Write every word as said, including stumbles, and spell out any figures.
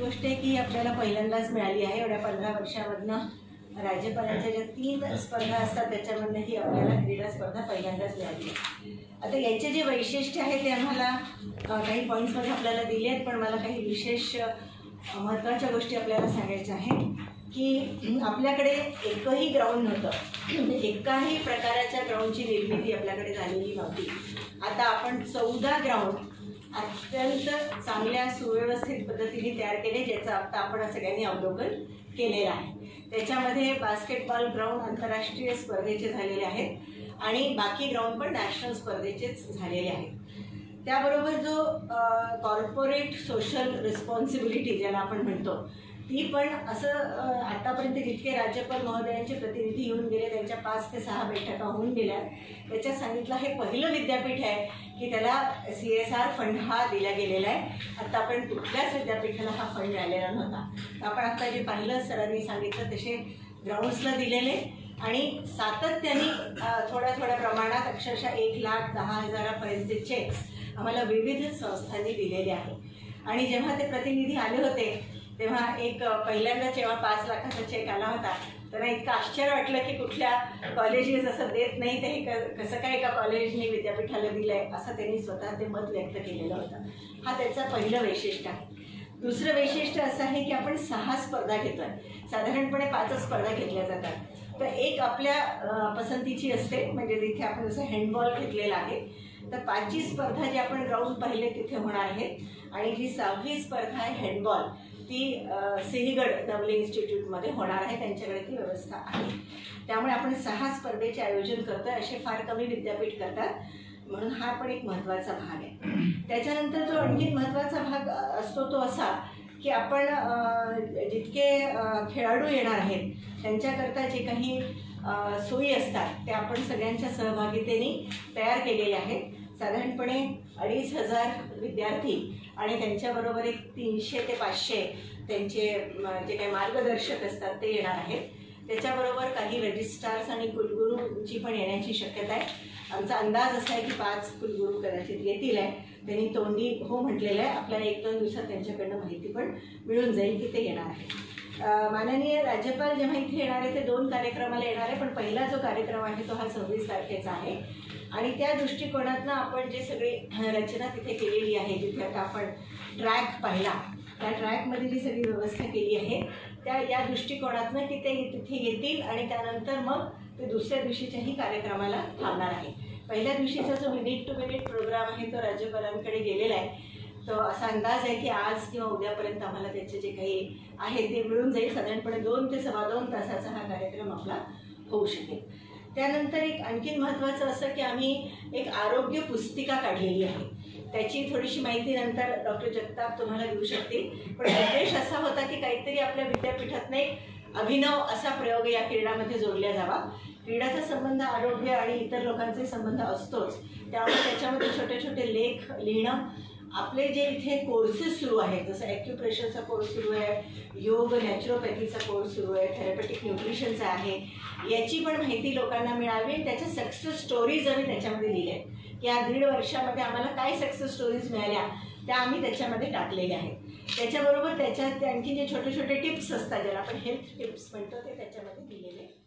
गोष्ट आहे की आपल्याला पहिल्यांदाच मिळाली आहे. एवढ्या पंधरा वर्षामधनं राज्यपालांच्या ज्या तीन स्पर्धा असतात त्याच्यामधनं ही आपल्याला क्रीडा स्पर्धा पहिल्यांदाच मिळाली आहे. आता याचे जे वैशिष्ट्य आहे ते आम्हाला काही पॉईंट्समध्ये आपल्याला दिले आहेत, पण मला काही विशेष महत्त्वाच्या गोष्टी आपल्याला सांगायच्या आहेत की आपल्याकडे एकही ग्राउंड नव्हतं, एकाही प्रकाराच्या ग्राउंडची निर्मिती आपल्याकडे झालेली नव्हती. आता आपण चौदा ग्राउंड अत्यंत चांगल्या सुव्यवस्थित पद्धतीने तयार केले, ज्याचं आता आपण सगळ्यांनी अवलोकन केलेलं आहे. त्याच्यामध्ये बास्केटबॉल ग्राउंड आंतरराष्ट्रीय स्पर्धेचे झालेले आहेत आणि बाकी ग्राउंड पण नॅशनल स्पर्धेचेच झालेले आहेत. त्याबरोबर जो कॉर्पोरेट सोशल रिस्पॉन्सिबिलिटी ज्याला आपण म्हणतो ती पण असं आतापर्यंत जितके राज्यपाल महोदयांचे प्रतिनिधी येऊन गेले त्यांच्या पाच ते सहा बैठका होऊन गेल्या, त्याच्यात सांगितलं हे पहिलं विद्यापीठ आहे की त्याला सी एस आर फंड हा दिला गेलेला आहे. आत्तापर्यंत कुठल्याच विद्यापीठाला हा फंड मिळालेला नव्हता. आपण आता जे पाहिलं सरांनी सांगितलं तसे ग्राउंड्सला दिलेले आणि सातत्याने थोड्या थोड्या प्रमाणात अक्षरशः एक लाख दहा हजारापर्यंतचे चेक्स आम्हाला विविध संस्थांनी दिलेले आहे. आणि जेव्हा ते प्रतिनिधी आले होते तेव्हा एक पहिल्यांदा जेव्हा पाच लाखाचा चेक आला होता त्यांना इतकं आश्चर्य वाटलं की कुठल्या कॉलेजेस असं देत नाही, ते हे कसं काय एका कॉलेजने विद्यापीठाला दिलं आहे असं त्यांनी स्वतः ते मत व्यक्त केलेलं होतं. हा त्याचं पहिलं वैशिष्ट्य आहे. दुसरं वैशिष्ट्य असं आहे की आपण सहा स्पर्धा घेतो आहे. साधारणपणे पाचच स्पर्धा घेतल्या जातात. तर एक आपल्या पसंतीची असते, म्हणजे जिथे आपण जसं हँडबॉल घेतलेला आहे तर पाचवी स्पर्धा जी आपण ग्राउंड पाहिले तिथे होणार आहे आणि जी सहावी स्पर्धा आहे हँडबॉल ती सिंहगड नवले इन्स्टिट्यूटमध्ये होणार आहे. त्यांच्याकडे ती व्यवस्था आहे. त्यामुळे आपण सहा स्पर्धेचे आयोजन करतो आहे. असे फार कमी विद्यापीठ करतात, म्हणून हा पण एक महत्त्वाचा भाग आहे. त्याच्यानंतर जो आणखी महत्त्वाचा भाग असतो तो असा की आपण जितके खेळाडू येणार आहेत त्यांच्याकरता जे काही सोयी असतात ते आपण सगळ्यांच्या सहभागितेने तयार केलेले आहेत. साधारणपणे अडीच हजार विद्यार्थी आणि त्यांच्याबरोबर एक तीनशे ते पाचशे त्यांचे जे काही मार्गदर्शक असतात ते येणार आहेत. त्याच्याबरोबर काही रजिस्ट्रार्स आणि कुलगुरूंची पण येण्याची शक्यता आहे. आमचा अंदाज असा आहे की पाच कुलगुरू कदाचित येतील आहे. त्यांनी तोंडी हो म्हटलेलं आहे. आपल्याला एक दोन दिवसात त्यांच्याकडनं माहिती पण मिळून जाईल की ते येणार आहे. माननीय राज्यपाल जेव्हा इथे येणार आहे ते दोन कार्यक्रमाला येणार आहे, पण पहिला जो कार्यक्रम आहे तो हा सव्वीस तारखेचा आहे. आणि त्या दृष्टिकोनातनं आपण जे सगळी रचना तिथे केलेली आहे, जिथे आता आपण ट्रॅक पाहिला त्या ट्रॅकमध्ये जी सगळी व्यवस्था केली आहे त्या या दृष्टिकोनातनं की ते तिथे येतील आणि त्यानंतर मग ते दुसऱ्या दिवशीच्याही कार्यक्रमाला थांबणार आहे. पहिल्या दिवशीचा जो मिनिट टू मिनिट प्रोग्राम आहे तो राज्यपालांकडे गेलेला आहे. तो असा अंदाज आहे की आज किंवा उद्यापर्यंत आम्हाला त्याचे जे काही आहे ते मिळून जाईल. साधारणपणे दोन ते सव्वा दोन तासाचा हा कार्यक्रम आपला होऊ शकेल. त्यानंतर एक आणखीन महत्त्वाचं असं की आम्ही एक आरोग्य पुस्तिका काढलेली आहे. त्याची थोडीशी माहिती नंतर डॉक्टर जगताप तुम्हाला देऊ शकतील. पण उद्देश असा होता की काहीतरी आपल्या विद्यापीठातनं एक अभिनव असा प्रयोग या क्रीडामध्ये जोडला जावा. क्रीडाचा संबंध आरोग्य आणि इतर लोकांचे संबंध असतोच, त्यामुळे त्याच्यामध्ये छोटे छोटे लेख लिहिणं, आपले जे इथे कोर्सेस सुरू आहेत जसं ॲक्युप्रेशरचा कोर्स सुरू आहे, योग नॅचरोपॅथीचा कोर्स सुरू आहे, थेरपॅटिक न्यूट्रिशनचा आहे, याची पण माहिती लोकांना मिळावी. त्याच्या सक्सेस स्टोरीज आम्ही त्याच्यामध्ये दिल्या आहेत की या दीड वर्षामध्ये आम्हाला काय सक्सेस स्टोरीज मिळाल्या त्या आम्ही त्याच्यामध्ये टाकलेल्या आहेत. त्याच्याबरोबर त्याच्यात आणखी जे छोटे छोटे टिप्स असतात ज्याला आपण हेल्थ टिप्स म्हणतो ते त्याच्यामध्ये दिलेले